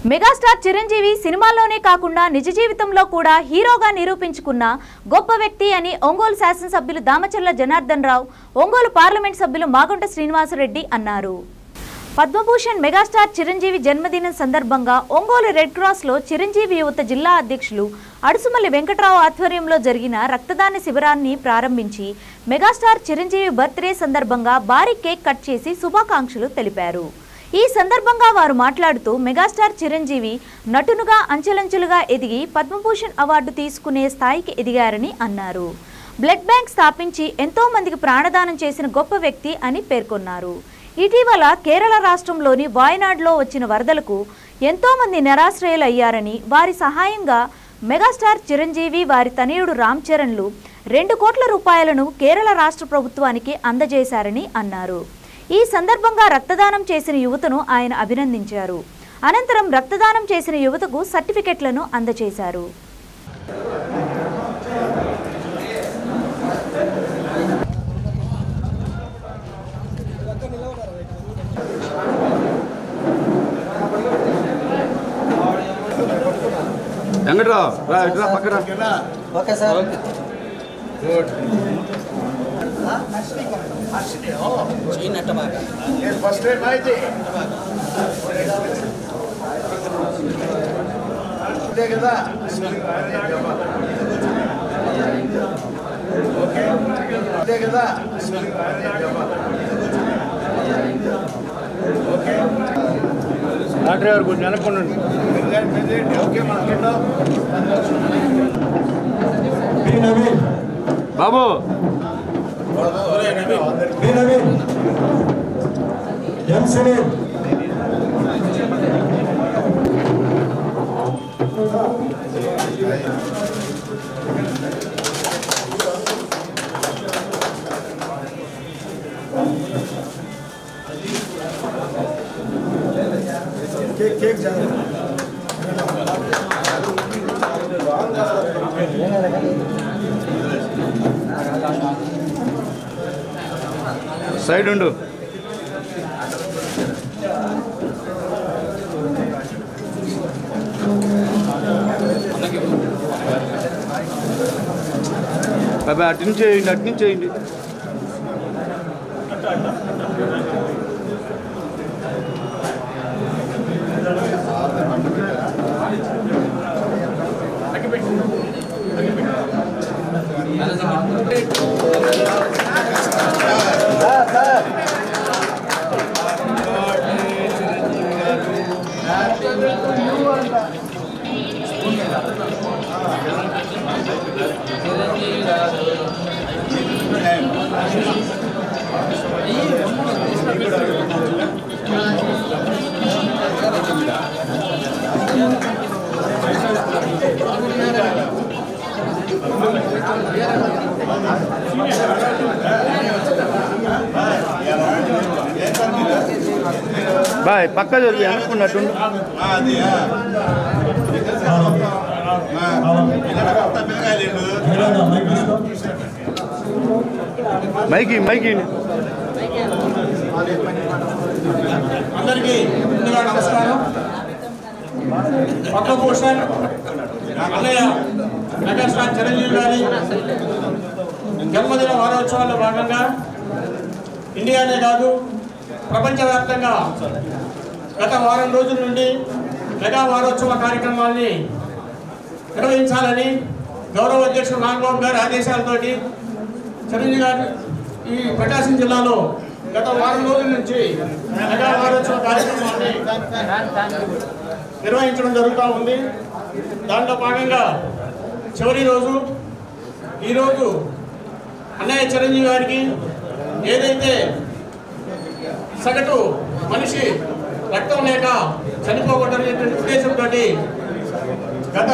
Megastar Chiranjeevi సినిమాల్లోనే కాకుండా నిజ జీవితంలో కూడా హీరోగా నిరూపించుకున్న గొప్ప వ్యక్తి అని ఒంగోలు శాసనసభ్యులు దామచర్ల జనార్దన్ రావు, ఒంగోలు పార్లమెంట్ సభ్యులు మాగుంట శ్రీనివాసరెడ్డి అన్నారు. పద్మభూషణ్ మెగాస్టార్ చిరంజీవి జన్మదినం సందర్భంగా ఒంగోలు రెడ్ క్రాస్లో చిరంజీవి యువత జిల్లా అధ్యక్షులు అడుసుమల్లి వెంకట్రావు ఆధ్వర్యంలో జరిగిన రక్తదాన శిబిరాన్ని ప్రారంభించి మెగాస్టార్ చిరంజీవి బర్త్డే సందర్భంగా భారీ కేక్ కట్ చేసి శుభాకాంక్షలు తెలిపారు. ఈ సందర్భంగా వారు మాట్లాడుతూ మెగాస్టార్ చిరంజీవి నటునుగా అంచెలంచెలుగా ఎదిగి పద్మభూషణ్ అవార్డు తీసుకునే స్థాయికి ఎదిగారని అన్నారు. బ్లడ్ బ్యాంక్ స్థాపించి ఎంతో మందికి ప్రాణదానం చేసిన గొప్ప వ్యక్తి అని పేర్కొన్నారు. ఇటీవల కేరళ రాష్ట్రంలోని వాయనాడ్లో వచ్చిన వరదలకు ఎంతో మంది నిరాశ్రయులయ్యారని, వారి సహాయంగా మెగాస్టార్ చిరంజీవి వారి తనయుడు రామ్ చరణ్లు 2 కోట్ల రూపాయలను కేరళ రాష్ట్ర ప్రభుత్వానికి అందజేశారని అన్నారు. ఈ సందర్భంగా రక్తదానం చేసిన యువతను ఆయన అభినందించారు. అనంతరం రక్తదానం చేసిన యువతకు సర్టిఫికెట్లను అందజేశారు. Okay sir. ఫస్ట్ టైం అయితే అదే కదా. ఓకే అదే కదా. ఓకే డాక్టర్ గారు కొంచెం అనుకోండి. ఓకే బాబు కేక్ సైడ్ ఉండు. బాబా అటు నుంచి చేయండి, అటు నుంచి చేయండి. బాయ్ పక్క జరిగి అనుకున్నట్టు మైకి మైకి. అందరికీ ముందుగా నమస్కారం. పద్మభూషణ్ అన్నయ్య మెగాస్టార్ చిరంజీవి గారి జన్మదిన వారోత్సవాల్లో భాగంగా ఇండియానే కాదు ప్రపంచవ్యాప్తంగా గత వారం రోజుల నుండి మెగా వారోత్సవ కార్యక్రమాల్ని నిర్వహించాలని గౌరవ అధ్యక్షుడు నాగబాబు గారి ఆదేశాలతోటి చిరంజీవి గారు ఈ ప్రకాశం జిల్లాలో గత వారం రోజుల నుంచి మెగా వారోత్సవ కార్యక్రమాన్ని నిర్వహించడం జరుగుతూ ఉంది. దాంట్లో భాగంగా చివరి రోజు ఈరోజు అన్నయ్య చిరంజీవి గారికి ఏదైతే సగటు మనిషి రక్తం లేక చనిపోకూడదనేటువంటి ఉద్దేశంతో గత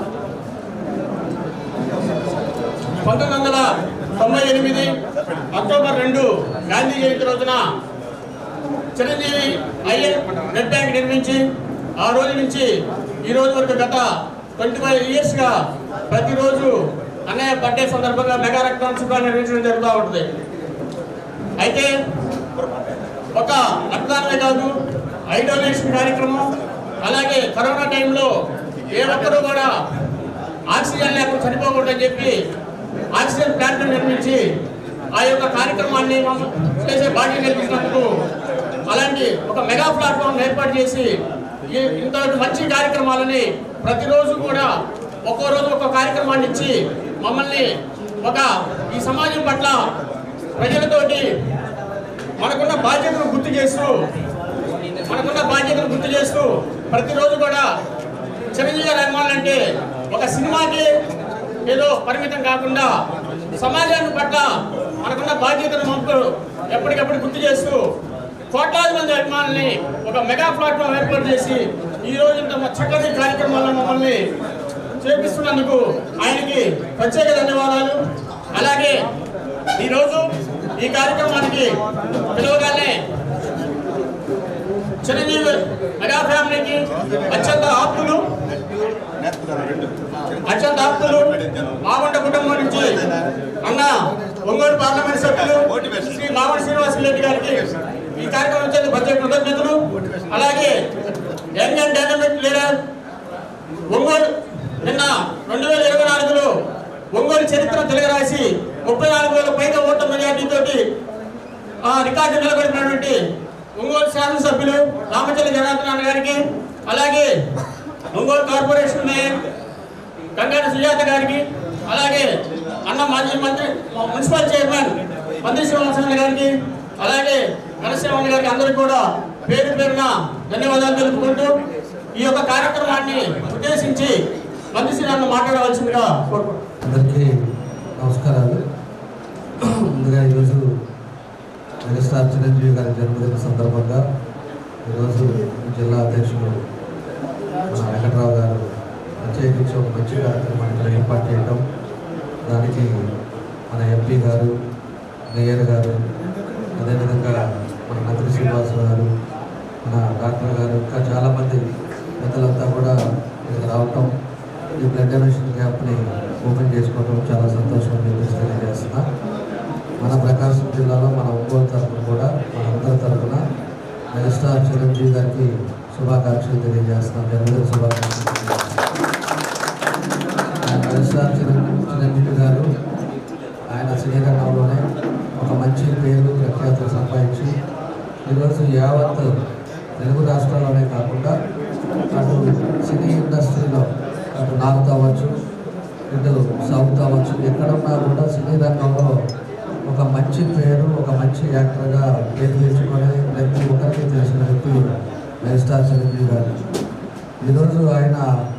1998 అక్టోబర్ 2 గాంధీ జయంతి రోజున చిరంజీవి ఐఎన్ బ్లడ్ బ్యాంక్ నిర్మించి ఆ రోజు నుంచి ఈ రోజు వరకు గత 25 ఇయర్స్గా ప్రతిరోజు అన్నయ్య బర్త్డే సందర్భంగా మెగా రక్తదాన శిబిరాలు నిర్వహించడం జరుగుతూ ఉంటుంది. అయితే ఒక రక్తదానమే కాదు, ఐ డొనేషన్ కార్యక్రమం, అలాగే కరోనా టైంలో ఏ ఒక్కరూ కూడా ఆక్సిజన్ లేకుండా చనిపోకూడదని చెప్పి ఆక్సిజన్ ప్లాంట్ నిర్మించి ఆ యొక్క కార్యక్రమాన్ని చేసే బాధ్యత కల్పించినందుకు అలాంటి ఒక మెగా ప్లాట్ఫామ్ ఏర్పాటు చేసి ఇంత మంచి కార్యక్రమాలని ప్రతిరోజు కూడా ఒక్కో రోజు ఒక్కో కార్యక్రమాన్ని ఇచ్చి మమ్మల్ని ఈ సమాజం పట్ల ప్రజలతోటి మనకున్న బాధ్యతను గుర్తు చేస్తూ ప్రతిరోజు కూడా చిరంజీవి గారి అభిమానులు అంటే ఒక సినిమాకి ఏదో పరిమితం కాకుండా సమాజాన్ని పట్ల మనకున్న బాధ్యతను ఎప్పటికప్పుడు గుర్తు చేస్తూ కోట్లాది మంది అభిమానుల్ని ఒక మెగా ప్లాట్ఫామ్ ఏర్పాటు చేసి ఈరోజు ఇంత చక్కటి కార్యక్రమాలను మమ్మల్ని చేపిస్తున్నందుకు ఆయనకి ప్రత్యేక ధన్యవాదాలు. అలాగే ఈరోజు ఈ కార్యక్రమానికి పిలవగానే చిరంజీవి మెగా ఫ్యామిలీకి అత్యంత ఆప్తులు మాగుంట కుటుంబం నుంచి అన్న ఒంగోలు పార్లమెంట్ సభ్యులు శ్రీ మాగుంట శ్రీనివాసరెడ్డి గారికి ఈ కార్యక్రమం వచ్చేందుకు ప్రత్యేక కృతజ్ఞతలు. అలాగే young and dynamic leader Ongole నిన్న 2024లో ఒంగోలు చరిత్ర తిరగరాసి 34,000 పైగా ఓట్ల మెజార్టీతో రికార్డు నిలబడినటువంటి ఒంగోలు శాసనసభ్యులు రామచంద్ర జనార్దన్ గారికి, అలాగే ఒంగోలు కార్పొరేషన్ మేయర్ గంగాడ సుజాత గారికి, అలాగే అన్న మాజీ మంత్రి మున్సిపల్ చైర్మన్ మంత్రి శ్రీనివాసరెడ్డి గారికి, అలాగే నరసింహన్ గారికి అందరికీ కూడా పేరు పేరున ధన్యవాదాలు తెలుపుకుంటూ ఈ యొక్క కార్యక్రమాన్ని ఉద్దేశించి మంత్రి శ్రీ నన్ను మాట్లాడవలసిందిగా అందరికీ నమస్కారాలు. ముందుగా ఈరోజు మెగాస్టార్ చిరంజీవి గారి జన్మదిన సందర్భంగా ఈరోజు జిల్లా అధ్యక్షులు మన వెంకట్రావు గారు ప్రత్యేకించి ఒక మంచి కార్యక్రమాన్ని ఏర్పాటు చేయడం, దానికి మన ఎంపీ గారు, మేయర్ గారు, అదేవిధంగా మన మంత్రి శ్రీనివాసరావు గారు, మన డాక్టర్ గారు, ఇంకా చాలామంది పెద్దలంతా కూడా ఇక్కడికి రావటం, ఈ బ్లడ్ డొనేషన్ క్యాంప్ని ఓపెన్ చేసుకోవడం చాలా సంతోషం తెలియజేస్తున్నా. మన ప్రకాశం జిల్లాలో మన ఒంగోలు తరఫున కూడా మనందరి తరఫున మెగాస్టార్ చిరంజీవి గారికి శుభాకాంక్షలు తెలియజేస్తున్నాం. జన్మదిన శుభాకాంక్షలు. మెగాస్టార్ చిరంజీవి గారు ఆయన సినీ రంగంలోనే ఒక మంచి పేరు ప్రఖ్యాతులు సంపాదించి ఈరోజు యావత్ తెలుగు రాష్ట్రాల్లోనే కాకుండా అటు సినీ ఇండస్ట్రీలో అటు నార్త్ అవ్వచ్చు, ఇటు సౌత్ అవ్వచ్చు, ఎక్కడున్నా కూడా సినీ రంగంలో ఒక మంచి పేరు, ఒక మంచి యాక్టర్గా పేరు తెచ్చుకొని ప్రతి ఒక్కరికి తెలిసిన వ్యక్తి మెగాస్టార్ చిరంజీవి గారు. ఈరోజు ఆయన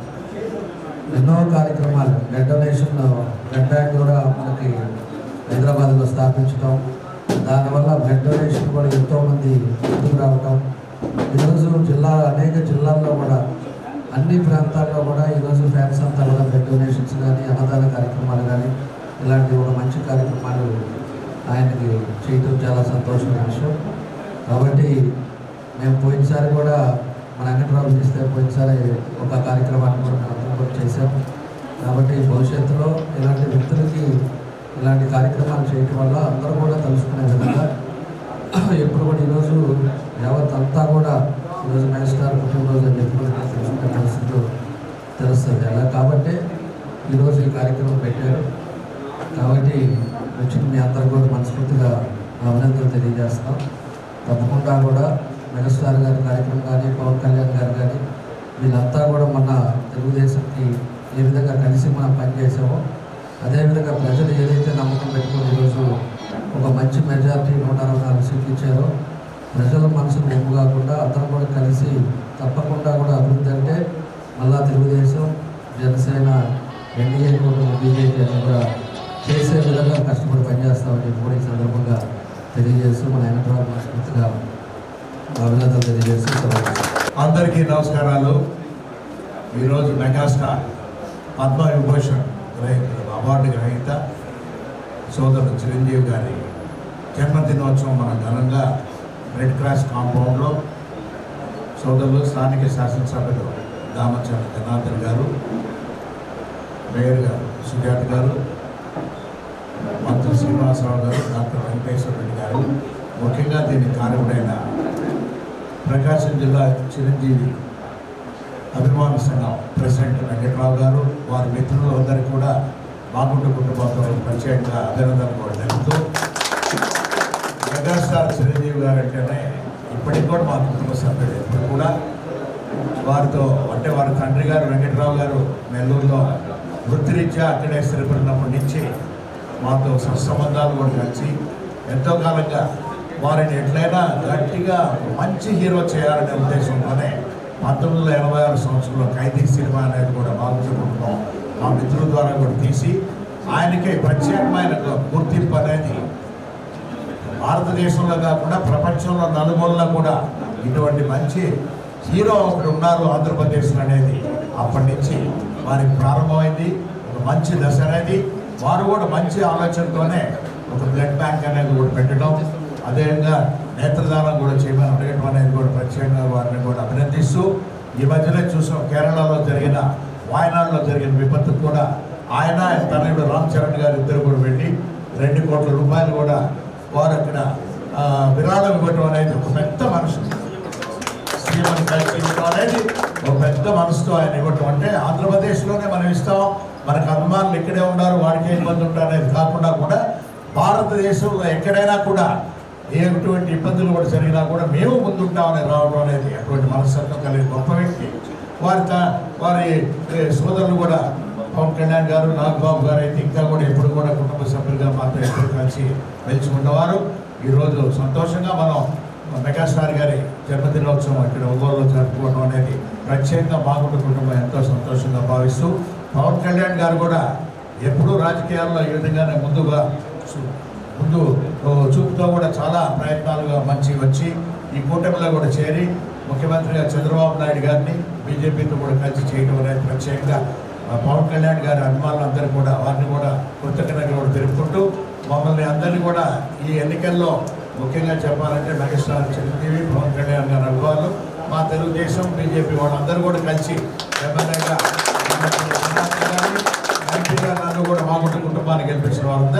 ఎన్నో కార్యక్రమాలు, బ్లడ్ డొనేషన్ బ్లడ్ బ్యాంక్ కూడా మనకి హైదరాబాద్లో స్థాపించడం, దానివల్ల బ్లడ్ డొనేషన్ కూడా ఎంతోమంది ముందుకు రావటం, ఈరోజు అనేక జిల్లాల్లో కూడా అన్ని ప్రాంతాల్లో కూడా ఈరోజు ఫ్యాన్స్ అంతా కూడా బ్లడ్ డొనేషన్స్ కానీ, అన్నదాన కార్యక్రమాలు కానీ, ఇలాంటి ఒక మంచి కార్యక్రమాలు ఆయనకి చేయటం చాలా సంతోషమైన విషయం. కాబట్టి మేము పోయినసారి కూడా మన వెంకట్రావు చేస్తే పోయినసారి ఒక కార్యక్రమాన్ని కూడా మేము అందరం కూడా చేశాం. కాబట్టి భవిష్యత్తులో ఇలాంటి వ్యక్తులకి ఇలాంటి కార్యక్రమాలు చేయటం వల్ల అందరూ కూడా తెలుసుకునే విధంగా ఎప్పుడు కూడా ఈరోజు యావత్ అంతా కూడా ఈరోజు మెగాస్టార్ పుట్టినరోజు అని చెప్పి తెలుసుకునే పరిస్థితులు తెలుస్తుంది అలా. కాబట్టి ఈరోజు ఈ కార్యక్రమం పెట్టారు. కాబట్టి వచ్చిన మీ అందరూ కూడా మనస్ఫూర్తిగా అభినందనలు తెలియజేస్తాం. తప్పకుండా కూడా మెగాస్టార్ గారి కార్యక్రమం కానీ, పవన్ కళ్యాణ్ గారు కానీ, వీళ్ళంతా కూడా మన తెలుగుదేశంకి ఏ విధంగా కలిసి మనం పనిచేసామో అదేవిధంగా ప్రజలు ఏదైతే నమ్మకం పెట్టుకుని ఈరోజు ఒక మంచి మెజారిటీ 164 సీట్లు ఇచ్చారో ప్రజల మనసును ఒప్పు కాకుండా అందరం కూడా కలిసి తప్పకుండా కూడా అభివృద్ధి అంటే మళ్ళా తెలుగుదేశం, జనసేన, ఎన్డీఏ కూడా బీజేపీ అని కూడా చేసే విధంగా కష్టపడి పనిచేస్తామని కూడా ఈ సందర్భంగా తెలియజేస్తూ మన వెంకట్రావు మనస్ఫూర్తిగా అభినందనలు తెలియజేస్తూ అందరికీ నమస్కారాలు. ఈరోజు మెగాస్టార్ పద్మవిభూషణ్ అవార్డు గ్రహీత సోదరుడు చిరంజీవి గారి జన్మదినోత్సవం మన ఘనంగా రెడ్ క్రాస్ కాంపౌండ్లో సోదరులు స్థానిక శాసనసభ్యులు దామచర్ల జనార్దన్ గారు, మేయర్ గారు సుజాత గారు, మంత్రి శ్రీనివాసరావు గారు, డాక్టర్ వెంకటేశ్వరరెడ్డి గారు, ముఖ్యంగా దీని కారకుడైన ప్రకాశం జిల్లా చిరంజీవి అభిమాన సంఘం ప్రెసిడెంట్ వెంకట్రావు గారు, వారి మిత్రులు అందరికీ కూడా మాగుంట కుటుంబంతో ప్రత్యేకంగా అభినందనలు కూడా తెలుపుతూ, మెగాస్టార్ చిరంజీవి గారు అంటేనే ఇప్పటికి కూడా మా కుటుంబ సభ్యుడు. ఇప్పుడు కూడా వారితో అంటే వారి తండ్రి గారు వెంకట్రావు గారు నెల్లూరులో వృత్తిరీత్యా అక్కడే స్థిరపడినప్పటి నుంచి మాతో సత్సంబంధాలు కూడా కలిసి ఎంతో కాలంగా వారిని ఎట్లయినా గట్టిగా మంచి హీరో చేయాలనే ఉద్దేశంతోనే 1986 సంవత్సరంలో ఖైదీ సినిమా అనేది కూడా మాగుంట కుటుంబం మా మిత్రుల ద్వారా కూడా తీసి ఆయనకి ప్రత్యేకమైన గుర్తింపు అనేది భారతదేశంలో కాకుండా ప్రపంచంలో నలుమూలలో కూడా ఇటువంటి మంచి హీరో ఒకటి ఉన్నారు ఆంధ్రప్రదేశ్లో అనేది అప్పటి నుంచి వారికి ప్రారంభమైంది. ఒక మంచి దశ అనేది వారు కూడా మంచి ఆలోచనతోనే ఒక బ్లడ్ బ్యాంక్ అనేది కూడా పెట్టడం, అదేవిధంగా నేత్రదానం కూడా చేయమని అడగడం అనేది కూడా ప్రత్యేకంగా వారిని కూడా అభినందిస్తూ, ఈ మధ్యలో చూసాం కేరళలో జరిగిన వాయనాడులో జరిగిన విపత్తు కూడా ఆయన తనయుడు రామ్ చరణ్ గారు ఇద్దరు కూడా వెళ్ళి 2 కోట్ల రూపాయలు కూడా వారు అక్కడ విరాళం ఇవ్వడం అనేది ఒక పెద్ద మనసు, శ్రీమని కలిసి ఇవ్వడం అనేది ఒక పెద్ద మనసుతో ఆయన ఇవ్వటం. అంటే ఆంధ్రప్రదేశ్లోనే మనం ఇస్తాం, మనకు అభిమానులు ఇక్కడే ఉన్నారు, వాడికి ఇబ్బంది ఉంటారు అనేది కాకుండా కూడా భారతదేశంలో ఎక్కడైనా కూడా ఎటువంటి ఇబ్బందులు కూడా జరిగినా కూడా మేము ముందుంటామని రావడం అనేది అటువంటి మనస్తత్వం కలిగిన గొప్ప వ్యక్తి. వారి సోదరులు కూడా పవన్ కళ్యాణ్ గారు, నాగబాబు గారు అయితే ఇంకా కూడా ఎప్పుడు కూడా కుటుంబ సభ్యులుగా మాతో ఎప్పుడు కలిసి మెలిచి ఉన్నవారు. ఈరోజు సంతోషంగా మనం మెగాస్టార్ గారి జన్మదినోత్సవం ఇక్కడ ఒంగోలులో జరుపుకోవడం అనేది ప్రత్యేకంగా మాగుంట కుటుంబం ఎంతో సంతోషంగా భావిస్తూ, పవన్ కళ్యాణ్ గారు కూడా ఎప్పుడూ రాజకీయాల్లో ఈ విధంగానే ముందు చూపుతో కూడా చాలా ప్రయత్నాలుగా మంచి వచ్చి ఈ కూటమిలో కూడా చేరి ముఖ్యమంత్రిగా చంద్రబాబు నాయుడు గారిని బీజేపీతో కూడా కలిసి చేయడం అనేది ప్రత్యేకంగా పవన్ కళ్యాణ్ గారి అభిమానులందరూ కూడా వారిని కూడా కృతజ్ఞతలు కూడా తెలుపుకుంటూ, మమ్మల్ని అందరినీ కూడా ఈ ఎన్నికల్లో ముఖ్యంగా చెప్పాలంటే మెగాస్టార్ చిరంజీవి, పవన్ కళ్యాణ్ గారి అభిమానులు, మా తెలుగుదేశం బీజేపీ వాళ్ళందరూ కూడా కలిసి ఎమ్మెల్యేగా ఎంపీగా నన్ను కూడా మాగుంట కుటుంబాన్ని గెలిపించిన వాళ్ళందరూ